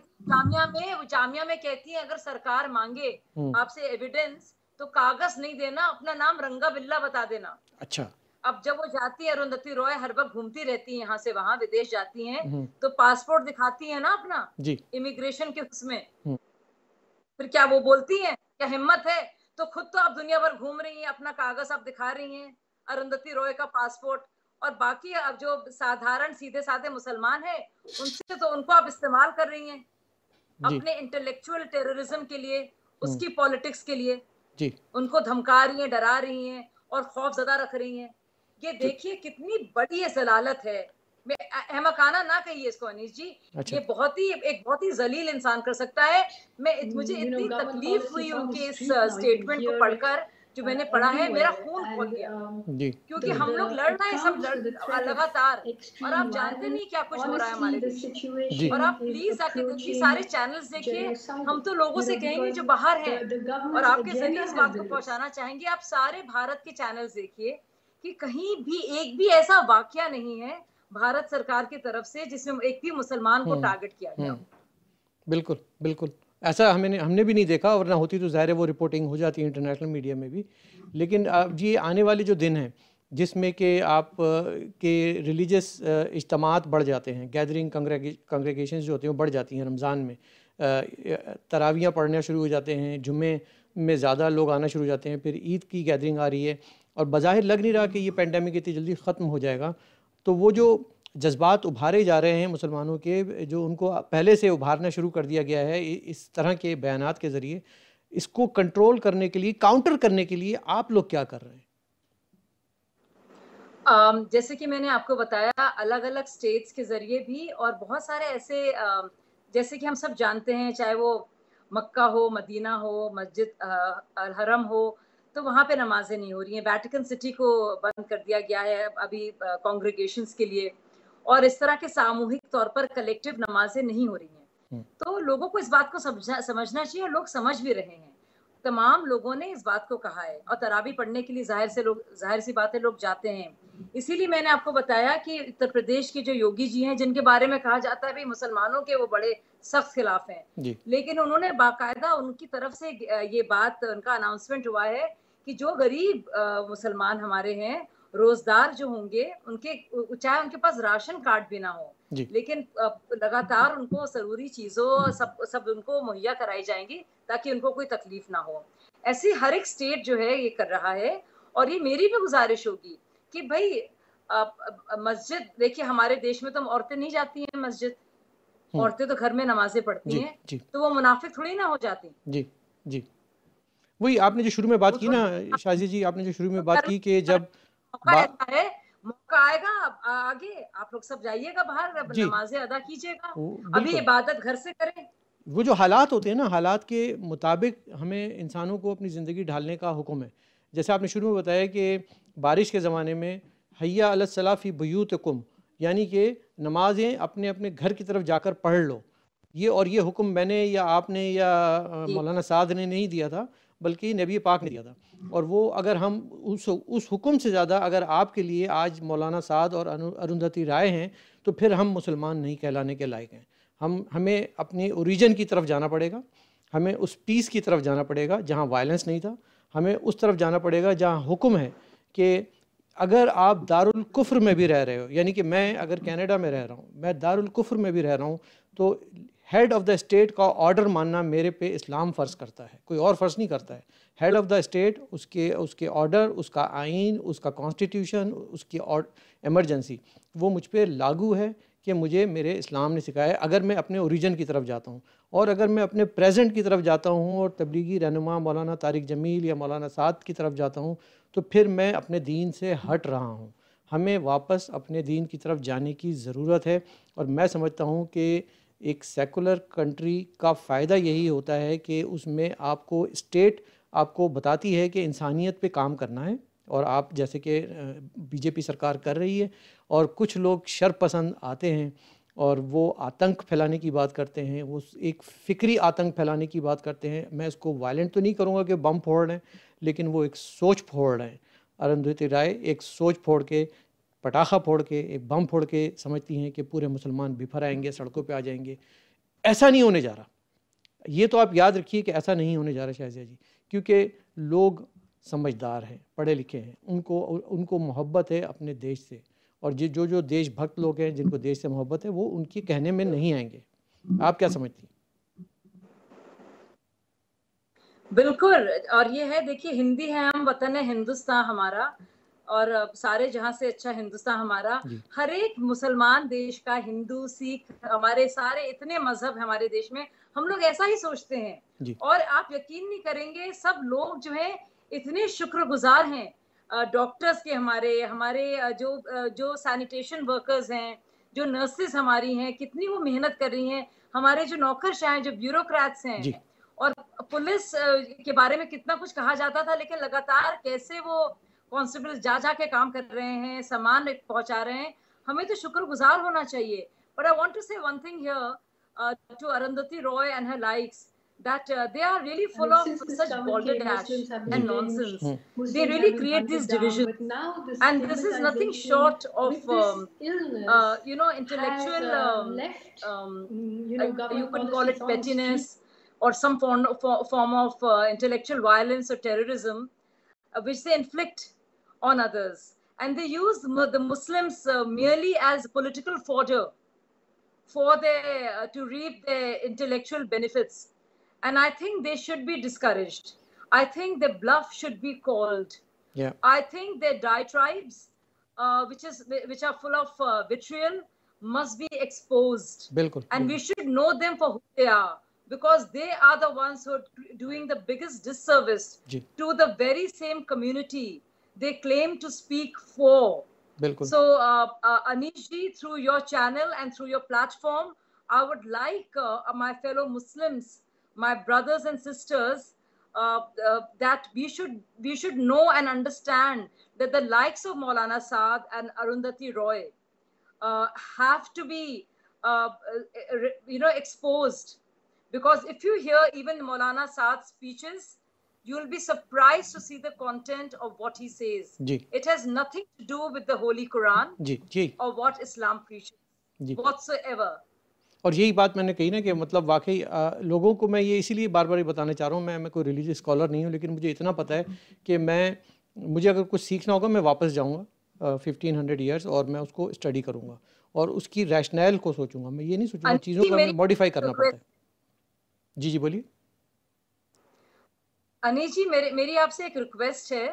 जामिया में कहती है अगर सरकार मांगे आपसे एविडेंस तो कागज नहीं देना, अपना नाम रंगा बिल्ला बता देना। अच्छा, अब जब वो जाती है, अरुंधति रॉय हर वक्त घूमती रहती है यहाँ से वहां, विदेश जाती हैं, तो पासपोर्ट दिखाती है ना अपना इमिग्रेशन के उसमें, फिर क्या वो बोलती हैं, क्या हिम्मत है? तो खुद तो आप दुनिया भर घूम रही हैं, अपना कागज आप दिखा रही हैं, अरुंधति रॉय का पासपोर्ट, और बाकी अब जो साधारण सीधे साधे मुसलमान है उनसे तो उनको आप इस्तेमाल कर रही हैं अपने इंटेलेक्चुअल टेररिज्म के लिए, उसकी पॉलिटिक्स के लिए जी। उनको धमका रही हैं, डरा रही हैं और खौफजदा रख रही हैं। ये देखिए कितनी बड़ी ये जलालत है। अहमकाना ना कहिए इसको अनीस जी। अच्छा। ये एक बहुत ही जलील इंसान कर सकता है। मुझे इतनी तकलीफ हुई उनके इस स्टेटमेंट को पढ़कर, जो मैंने पढ़ा है, मेरा खून खौल गया जी। क्योंकि हम लोग लड़ रहे हैं सब लगातार, और आप जानते नहीं क्या कुछ हो रहा है हमारे देश। और आप प्लीज आके सारे चैनल्स देखिए। हम तो लोगों से कहेंगे जो बाहर हैं, और आपके जरिए इस बात को पहुंचाना चाहेंगे, आप सारे भारत के चैनल्स देखिए कि कहीं भी एक भी ऐसा वाकया नहीं है भारत सरकार की तरफ से जिसमें एक भी मुसलमान को टारगेट किया गया। बिल्कुल बिल्कुल ऐसा हमने भी नहीं देखा, वरना होती तो ज़ाहिर है वो रिपोर्टिंग हो जाती है इंटरनेशनल मीडिया में भी। लेकिन ये आने वाले जो दिन हैं जिसमें कि आप के रिलीजियस इज्तमात बढ़ जाते हैं, गैदरिंग कंग्रेगेशन जो होते हैं वो बढ़ जाती हैं। रमज़ान में तरावियाँ पढ़ना शुरू हो जाते हैं, जुम्मे में ज़्यादा लोग आना शुरू हो जाते हैं, फिर ईद की गैदरिंग आ रही है, और बज़ाहिर लग नहीं रहा कि ये पेंडेमिक इतनी जल्दी ख़त्म हो जाएगा। तो वो जो जज्बात उभारे जा रहे हैं मुसलमानों के, जो उनको पहले से उभारना शुरू कर दिया गया है इस तरह के बयानात के ज़रिए, इसको कंट्रोल करने के लिए, काउंटर करने के लिए आप लोग क्या कर रहे हैं? जैसे कि मैंने आपको बताया, अलग अलग स्टेट्स के ज़रिए भी, और बहुत सारे ऐसे जैसे कि हम सब जानते हैं, चाहे वो मक्का हो, मदीना हो, मस्जिद अल हरम हो, तो वहाँ पे नमाजें नहीं हो रही हैं। वेटिकन सिटी को बंद कर दिया गया है अभी कॉन्ग्रेगेशंस के लिए, और इस तरह के सामूहिक तौर पर कलेक्टिव नमाजें नहीं हो रही हैं। तो लोगों को इस बात को समझना चाहिए, और लोग समझ भी रहे हैं। तमाम लोगों ने इस बात को कहा है, और तरावी पढ़ने के लिए जाहिर सी बात है लोग जाते हैं। इसीलिए मैंने आपको बताया कि उत्तर प्रदेश के जो योगी जी हैं, जिनके बारे में कहा जाता है भाई मुसलमानों के वो बड़े सख्त खिलाफ हैं, लेकिन उन्होंने बाकायदा उनकी तरफ से ये बात, उनका अनाउंसमेंट हुआ है कि जो गरीब मुसलमान हमारे हैं, रोजदार जो होंगे, उनके चाहे उनके पास राशन कार्ड भी ना हो, लेकिन लगातार उनको जरूरी चीजों सब उनको मुहैया कराई जाएंगी ताकि उनको कोई तकलीफ ना हो। ऐसी हर एक स्टेट जो है ये कर रहा है। और ये मेरी भी गुजारिश होगी कि भाई मस्जिद, देखिए हमारे देश में तो औरतें नहीं जाती हैं मस्जिद, औरतें तो घर में नमाजें पढ़ती हैं, तो वो मुनाफिक थोड़ी ना हो जाती। जी जी, वही आपने जो शुरू में बात की ना शाजी जी, आपने जो शुरू में बात की कि जब मौका आएगा आगे, आप लोग सब जाइएगा बाहर, नमाजें अदा कीजिएगा, अभी इबादत घर से करें। वो जो हालात होते हैं ना, हालात के मुताबिक हमें इंसानों को अपनी ज़िंदगी ढालने का हुक्म है। जैसे आपने शुरू में बताया कि बारिश के ज़माने में हय्या अला सलाह फी बुयूतकुम, यानी कि नमाजें अपने अपने घर की तरफ जाकर पढ़ लो। ये हुक्म मैंने या आपने या मौलाना साद ने नहीं दिया था, बल्कि नबी पाक ने दिया था। और वो अगर हम उस हुक्म से ज़्यादा अगर आपके लिए आज मौलाना साद और अरुंधति राय हैं, तो फिर हम मुसलमान नहीं कहलाने के लायक हैं। हमें अपनी ओरिजिन की तरफ जाना पड़ेगा, हमें उस पीस की तरफ जाना पड़ेगा जहाँ वायलेंस नहीं था, हमें उस तरफ जाना पड़ेगा जहाँ हुक्म है कि अगर आप दारुल कुफ्र में भी रह रहे हो, यानी कि मैं अगर कनाडा में रह रहा हूँ, मैं दारुल कुफ्र में भी रह रहा हूँ, तो हेड ऑफ़ द स्टेट का ऑर्डर मानना मेरे पे इस्लाम फ़र्ज़ करता है, कोई और फ़र्ज़ नहीं करता है। हेड ऑफ़ द स्टेट, उसके ऑर्डर, उसका आइन, उसका कॉन्स्टिट्यूशन, उसकी एमरजेंसी, वो मुझ पर लागू है कि मुझे मेरे इस्लाम ने सिखाया। अगर मैं अपने ओरिजिन की तरफ जाता हूँ, और अगर मैं अपने प्रेजेंट की तरफ जाता हूँ और तबलीगी रहनुमा मौलाना तारिक जमील या मौलाना साद की तरफ जाता हूँ, तो फिर मैं अपने दीन से हट रहा हूँ। हमें वापस अपने दीन की तरफ जाने की ज़रूरत है। और मैं समझता हूँ कि एक सेकुलर कंट्री का फ़ायदा यही होता है कि उसमें आपको स्टेट आपको बताती है कि इंसानियत पे काम करना है, और आप जैसे कि बीजेपी सरकार कर रही है, और कुछ लोग शर पसंद आते हैं और वो आतंक फैलाने की बात करते हैं, वो एक फ़िक्री आतंक फैलाने की बात करते हैं। मैं इसको वायलेंट तो नहीं करूँगा कि बम फोड़ रहे हैं, लेकिन वो एक सोच फोड़ रहे हैं। अरुंधति राय एक सोच फोड़ के, पटाखा फोड़ के, एक बम फोड़ के समझती हैं कि पूरे मुसलमान बिफर आएंगे, सड़कों पे आ जाएंगे। ऐसा नहीं होने जा रहा। ये तो आप याद रखिए कि ऐसा नहीं होने जा रहा शाहजिया जी, क्योंकि लोग समझदार हैं, पढ़े लिखे हैं, उनको मोहब्बत है अपने देश से, और जो देशभक्त लोग हैं जिनको देश से मोहब्बत है वो उनके कहने में नहीं आएंगे। आप क्या समझती हैं? बिल्कुल। और ये है, देखिए, हिंदी है हम, वतन है हिंदुस्तान हमारा, और सारे जहां से अच्छा हिंदुस्तान हमारा। हर एक मुसलमान देश का, हिंदू, सिख, हमारे सारे इतने मजहब हमारे देश में, हम लोग ऐसा ही सोचते हैं। और आप यकीन नहीं करेंगे, सब लोग जो है इतने शुक्रगुजार हैं डॉक्टर्स के, हमारे जो सैनिटेशन वर्कर्स हैं, जो नर्सेस हमारी हैं, कितनी वो मेहनत कर रही हैं, हमारे जो नौकरशाह हैं, जो ब्यूरोक्रेट्स हैं। और पुलिस के बारे में कितना कुछ कहा जाता था, लेकिन लगातार कैसे वो कांस्टेबल्स जा के काम कर रहे हैं, सामान पहुंचा रहे हैं, हमें तो शुक्रगुजार होना चाहिए। But I want to say one thing here to Arundhati Roy and her likes, that they are really full of such balderdash and nonsense. They really create these divisions, and this is nothing short of intellectual you could call it pettiness, or some form of intellectual violence or terrorism, which they inflict on others. And they use the Muslims merely as political fodder for to reap their intellectual benefits. And I think they should be discouraged. I think their bluff should be called. Yeah. I think their diatribes, which are full of vitriol, must be exposed. Bilkul. And we should know them for who they are, because they are the ones who are doing the biggest disservice to the very same community they claim to speak for. Bilkul. So, Anish ji, through your channel and through your platform, I would like my fellow Muslims, my brothers and sisters, that we should know and understand that the likes of Maulana Saad and Arundhati Roy have to be exposed. Because if you hear even Maulana Saad's speeches, you'll be surprised to see the content of what he says. It has nothing to do with the Holy Quran or what Islam preaches whatsoever. और यही बात मैंने कही ना कि मतलब वाकई लोगों को मैं ये इसीलिए बार बार बताना चाह रहा हूँ, मैं कोई रिलीजियस स्कॉलर नहीं हूँ, लेकिन मुझे इतना पता है कि मुझे अगर कुछ सीखना होगा मैं वापस जाऊँगा 1500 ईयर्स और मैं उसको स्टडी करूँगा और उसकी रैशनल को सोचूंगा। मैं ये नहीं सोचूंगा चीज़ों को मॉडिफाई करना पड़ता है। जी बोलिए। अनीश जी, मेरी आपसे एक रिक्वेस्ट है।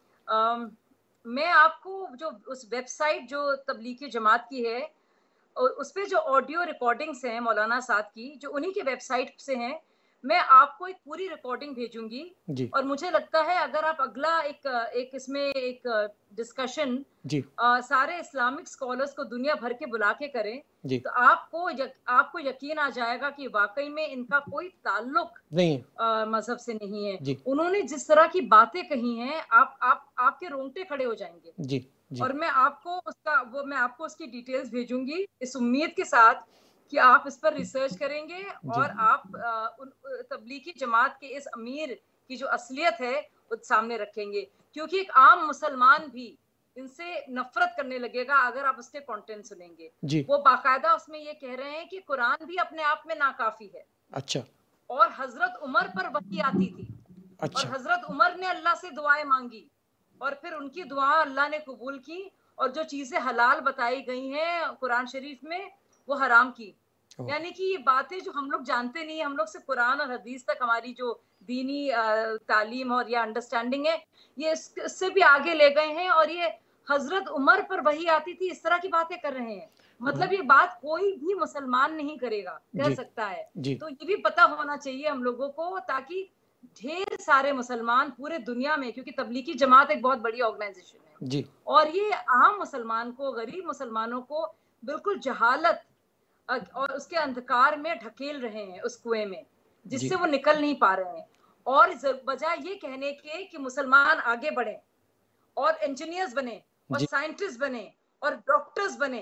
मैं आपको जो उस वेबसाइट जो तबलीगी जमात की है, उस पे जो ऑडियो रिकॉर्डिंग्स हैं मौलाना साद की, जो उन्हीं के वेबसाइट से हैं, मैं आपको एक पूरी रिकॉर्डिंग भेजूंगी। और मुझे लगता है अगर आप अगला एक इसमें एक डिस्कशन सारे इस्लामिक स्कॉलर्स को दुनिया भर के बुला के करें, तो आपको यकीन आ जाएगा कि वाकई में इनका कोई ताल्लुक नहीं मजहब से नहीं है। उन्होंने जिस तरह की बातें कही हैं, आपके रोंगटे खड़े हो जाएंगे। और मैं आपको उसकी डिटेल्स भेजूंगी इस उम्मीद के साथ कि आप इस पर रिसर्च करेंगे और आप तबलीगी जमात के इस अमीर की जो असलियत है वो सामने रखेंगे, क्योंकि एक आम मुसलमान भी इनसे नफरत करने लगेगा अगर आप उसके कंटेंट सुनेंगे। वो बाकायदा उसमें ये कह रहे हैं कि कुरान भी अपने आप में नाकाफी है। अच्छा। और हजरत उमर पर वही आती थी। अच्छा। और हजरत उमर ने अल्लाह से दुआएं मांगी और फिर उनकी दुआ अल्लाह ने कबूल की, और जो चीजें हलाल बताई गई हैं कुरान शरीफ में वो हराम की। यानी कि ये बातें जो हम लोग जानते नहीं, हम लोग से कुरान और हदीस तक हमारी जो दीनी तालीम और या अंडरस्टैंडिंग है, ये इससे भी आगे ले गए हैं, और ये हजरत उमर पर वही आती थी, इस तरह की बातें कर रहे हैं। मतलब ये बात कोई भी मुसलमान नहीं कह सकता है। तो ये भी पता होना चाहिए हम लोगों को, ताकि ढेर सारे मुसलमान पूरे दुनिया में, क्योंकि तबलीगी जमात एक बहुत बड़ी ऑर्गेनाइजेशन है और ये आम मुसलमान को, गरीब मुसलमानों को बिल्कुल जहालत और उसके अंधकार में ढकेल रहे हैं, उस कुएं में जिससे वो निकल नहीं पा रहे हैं। और बजाय ये कहने के कि मुसलमान आगे बढ़े और इंजीनियर्स बने और साइंटिस्ट बने और डॉक्टर्स बने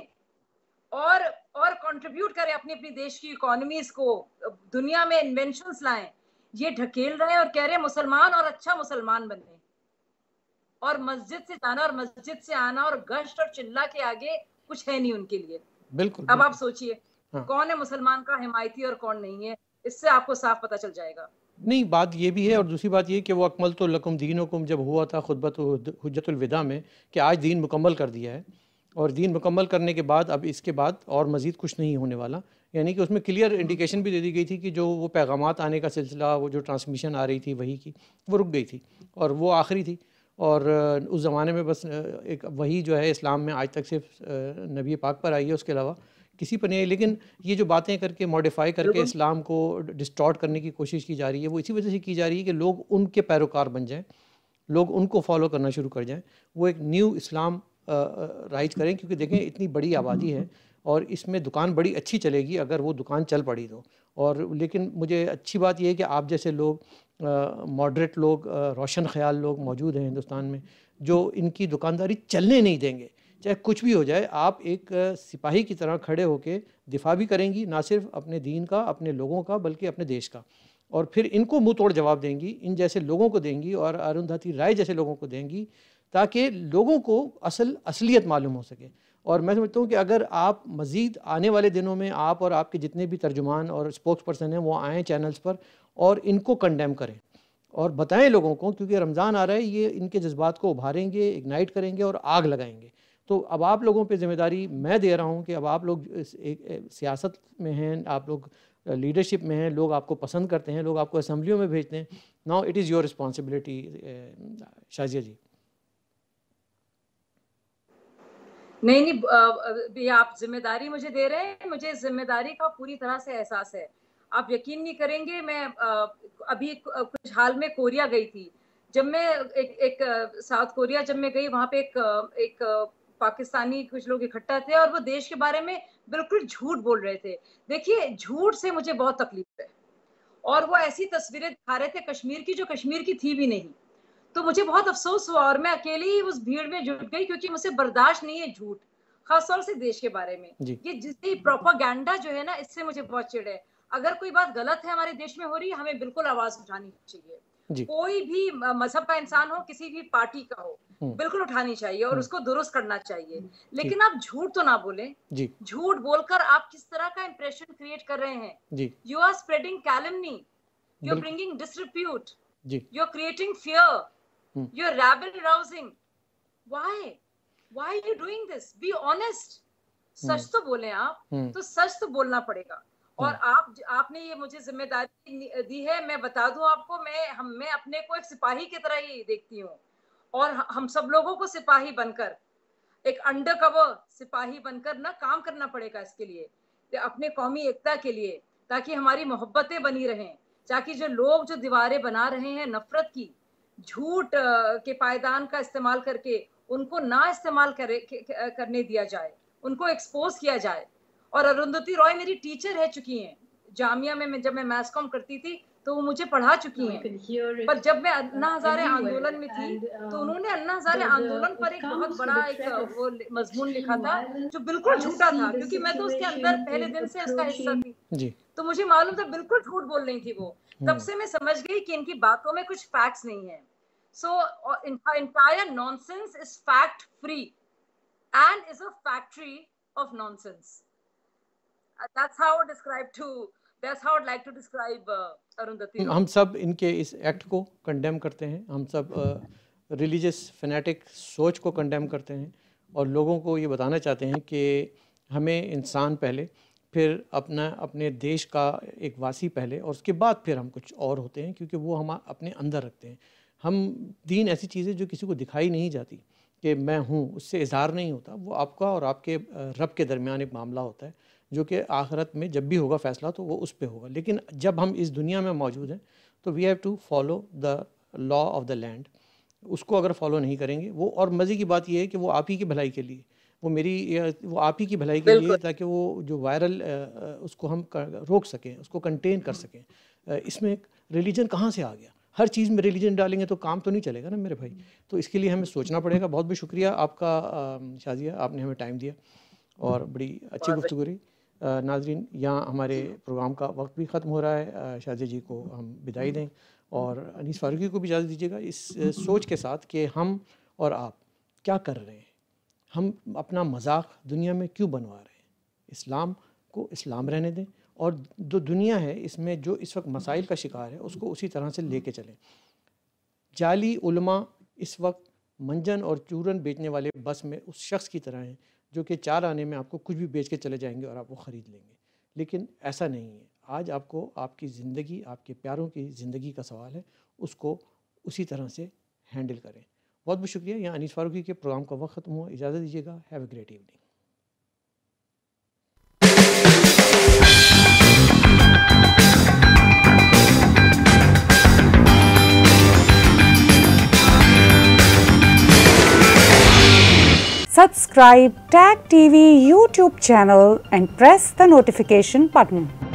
और कंट्रीब्यूट करें अपनी अपनी देश की इकोनॉमीज को, दुनिया में इन्वेंशंस लाएं, ये ढकेल रहे हैं और कह रहे हैं मुसलमान और अच्छा मुसलमान बने, और मस्जिद से जाना और मस्जिद से आना और गश्त और चिल्ला के आगे कुछ है नहीं उनके लिए। बिल्कुल। अब आप सोचिए कौन है मुसलमान का हिमायती और कौन नहीं है, इससे आपको साफ पता चल जाएगा। नहीं, बात ये भी है और दूसरी बात ये कि वो अकमल तो लकुम दीनुकुम जब हुआ था खुतबत हुज्जतुल विदा में कि आज दीन मुकम्मल कर दिया है, और दीन मुकम्मल करने के बाद अब इसके बाद और मज़ीद कुछ नहीं होने वाला। यानी कि उसमें क्लियर इंडिकेशन भी दे दी गई थी कि जो वो पैगामात आने का सिलसिला, वो जो ट्रांसमिशन आ रही थी वही की, वो रुक गई थी और वो आखिरी थी। और उस ज़माने में बस एक वही जो है इस्लाम में आज तक सिर्फ नबी पाक पर आई है, उसके अलावा किसी पर नहीं आई। लेकिन ये जो बातें करके मॉडिफाई करके इस्लाम को डिस्टॉर्ट करने की कोशिश की जा रही है, वो इसी वजह से की जा रही है कि लोग उनके पैरोकार बन जाएं, लोग उनको फॉलो करना शुरू कर जाएं, वो एक न्यू इस्लाम राइज करें। क्योंकि देखें इतनी बड़ी आबादी है और इसमें दुकान बड़ी अच्छी चलेगी अगर वो दुकान चल पड़ी तो। और लेकिन मुझे अच्छी बात यह है कि आप जैसे लोग, मॉडरेट लोग, रोशन ख्याल लोग मौजूद हैं हिंदुस्तान में, जो इनकी दुकानदारी चलने नहीं देंगे, चाहे कुछ भी हो जाए। आप एक सिपाही की तरह खड़े होकर दिफा भी करेंगी, ना सिर्फ अपने दीन का, अपने लोगों का, बल्कि अपने देश का। और फिर इनको मुंह तोड़ जवाब देंगी, इन जैसे लोगों को देंगी और अरुंधति राय जैसे लोगों को देंगी, ताकि लोगों को असलियत मालूम हो सके। और मैं समझता हूँ कि अगर आप मज़ीद आने वाले दिनों में आप और आपके जितने भी तर्जुमान और स्पोक्स पर्सन हैं वो आएँ चैनल्स पर और इनको कंडेम करें और बताएं लोगों को, क्योंकि रमज़ान आ रहा है, ये इनके जज्बात को उभारेंगे, इग्नाइट करेंगे और आग लगाएंगे। तो अब आप लोगों पे ज़िम्मेदारी मैं दे रहा हूँ कि अब आप लोग सियासत में हैं, आप लोग लीडरशिप में हैं, लोग आपको पसंद करते हैं, लोग आपको असम्बलियों में भेजते हैं। Now it is your responsibility Shazia ji. नहीं, आप जिम्मेदारी मुझे दे रहे हैं, मुझे जिम्मेदारी का पूरी तरह से एहसास है। आप यकीन नहीं करेंगे, मैं अभी कुछ हाल में कोरिया गई थी। जब मैं एक साउथ कोरिया जब मैं गई, वहां पे एक पाकिस्तानी कुछ लोग इकट्ठा थे और वो देश के बारे में बिल्कुल झूठ बोल रहे थे। देखिए, झूठ से मुझे बहुत तकलीफ है और वो ऐसी तस्वीरें दिखा रहे थे कश्मीर की जो कश्मीर की थी भी नहीं। तो मुझे बहुत अफसोस हुआ और मैं अकेली ही उस भीड़ में जुट गई, क्योंकि मुझे बर्दाश्त नहीं है झूठ, खासतौर से देश के बारे में। ये जितनी प्रोपागेंडा जो है ना, इससे मुझे बहुत चिढ़ है। अगर कोई बात गलत है हमारे देश में हो रही है, हमें बिल्कुल आवाज उठानी चाहिए। कोई भी मजहब का इंसान हो, किसी भी पार्टी का हो, बिल्कुल उठानी चाहिए और उसको दुरुस्त करना चाहिए। लेकिन आप झूठ तो ना बोलें। झूठ बोलकर आप किस तरह का इंप्रेशन क्रिएट कर रहे हैं? You are spreading calumny, you are bringing disrepute, you are creating fear, you're rabble rousing. Why are you doing this? Be honest. सच तो बोले आप, तो सच तो बोलना पड़ेगा। और आपने ये मुझे जिम्मेदारी दी है, मैं बता दूं आपको, मैं अपने को एक सिपाही की तरह ही देखती हूँ और हम सब लोगों को सिपाही बनकर, एक अंडरकवर सिपाही बनकर ना काम करना पड़ेगा इसके लिए, अपने कौमी एकता के लिए, ताकि हमारी मोहब्बतें बनी रहें, ताकि जो लोग जो दीवारें बना रहे हैं नफरत की, झूठ के पायदान का इस्तेमाल करके, उनको ना इस्तेमाल करने दिया जाए, उनको एक्सपोज किया जाए। और अरुंधति रॉय मेरी टीचर रह चुकी हैं जामिया में, जब मैं मैथ्स कॉम करती थी तो वो मुझे पढ़ा चुकी हैं। पर जब मैं अन्ना हजारे आंदोलन में थी तो उन्होंने अन्ना हजारे आंदोलन पर एक बहुत बड़ा एक वो मजमून लिखा था जो बिल्कुल झूठा था, क्योंकि मैं तो उसके अंदर पहले दिन से उसका हिस्सा थी, तो मुझे मालूम था बिल्कुल झूठ बोल रही थी वो। तब से मैं समझ गई कि इनकी बातों में कुछ फैक्ट्स नहीं है। So entire nonsense is fact free and is a factory of nonsense. That's how I'd like to describe Arundhati. हम सब इनके इस एक्ट को कंडेम करते हैं, हम सब रिलीजियस फैनेटिक सोच को कंडेम करते हैं और लोगों को ये बताना चाहते हैं कि हमें इंसान पहले, फिर अपने देश का एक वासी पहले, और उसके बाद फिर हम कुछ और होते हैं, क्योंकि वो हम अपने अंदर रखते हैं। हम दीन ऐसी चीज़ें जो किसी को दिखाई नहीं जाती कि मैं हूँ, उससे इज़हार नहीं होता, वो आपका और आपके रब के दरमियान एक मामला होता है, जो कि आखिरत में जब भी होगा फ़ैसला तो वो उस पे होगा। लेकिन जब हम इस दुनिया में मौजूद हैं तो we have to follow the law of the land. उसको अगर फॉलो नहीं करेंगे, वो और मज़े की बात यह है कि वो आप ही की भलाई के लिए, वो आप ही की भलाई के लिए, ताकि वो जो वायरल उसको हम रोक सकें, उसको कंटेन कर सकें। इसमें रिलीजन कहाँ से आ गया? हर चीज़ में रिलीजन डालेंगे तो काम तो नहीं चलेगा ना मेरे भाई। तो इसके लिए हमें सोचना पड़ेगा। बहुत बहुत शुक्रिया आपका शाजिया, आपने हमें टाइम दिया और बड़ी अच्छी गुफ्तगू रही। नाजरीन, यहाँ हमारे प्रोग्राम का वक्त भी ख़त्म हो रहा है। शाजिया जी को हम विदाई दें और अनीस फारूकी को भी इजाज़त दीजिएगा, इस सोच के साथ कि हम और आप क्या कर रहे हैं, हम अपना मजाक दुनिया में क्यों बनवा रहे हैं। इस्लाम को इस्लाम रहने दें और जो दुनिया है इसमें जो इस वक्त मसाइल का शिकार है उसको उसी तरह से लेके चलें। जाली उलमा इस वक्त मंजन और चूरन बेचने वाले बस में उस शख्स की तरह हैं जो कि 4 आने में आपको कुछ भी बेच के चले जाएंगे और आप वो ख़रीद लेंगे, लेकिन ऐसा नहीं है। आज आपको आपकी ज़िंदगी, आपके प्यारों की ज़िंदगी का सवाल है, उसको उसी तरह से हैंडल करें। बहुत बहुत शुक्रिया। यहाँ अनीस फारूकी के प्रोग्राम का वक्त ख़त्म हुआ, इजाज़त दीजिएगा। Have a great evening. Subscribe TAG TV YouTube channel and press the notification button.